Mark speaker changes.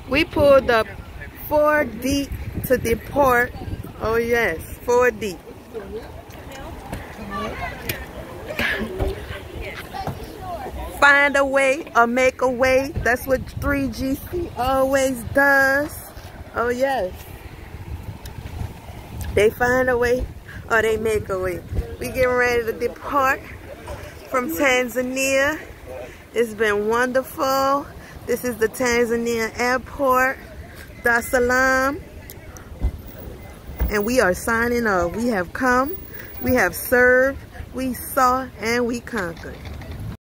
Speaker 1: We pulled up 4 deep to deport. Oh yes, 4 deep. Find a way or make a way. That's what 3GC always does. Oh yes. They find a way or they make a way. We getting ready to depart from Tanzania. It's been wonderful. This is the Tanzania airport. Dar es Salaam. And we are signing off. We have come, we have served, we saw, and we conquered.